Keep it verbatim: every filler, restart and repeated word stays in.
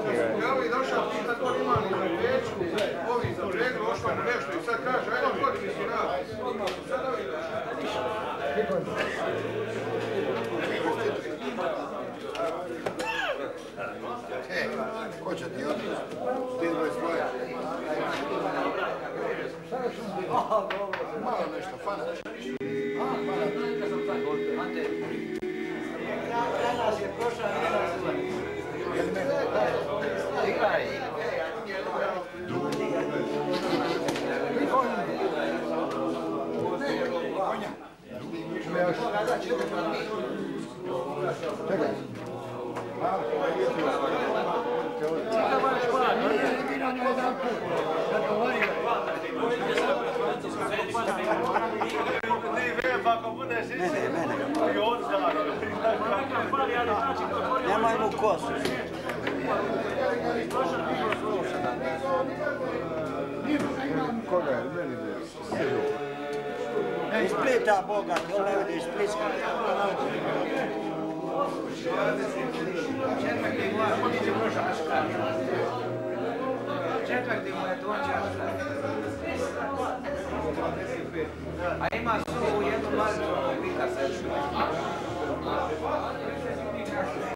Evo i došao pitat on ima li na pečku, ovi za preglu, ošla mu nešto i sad kaže, ajde god ti si rad. Sada ovi došao. E, ko će ti otići? Ti dvoj svoje. Malo nešto, fana. Ante, danas je prošla jedna zula. Jel mene? Igraj. Konja. Čekaj. Nemaj mu kosu. Koga je? Meni je. Iz Splita, Boga, to ne vidiš Splitska. Četvrti mu je, on će prošla. Četvrti mu je, to on će a ima su u jednu malicu, pika se.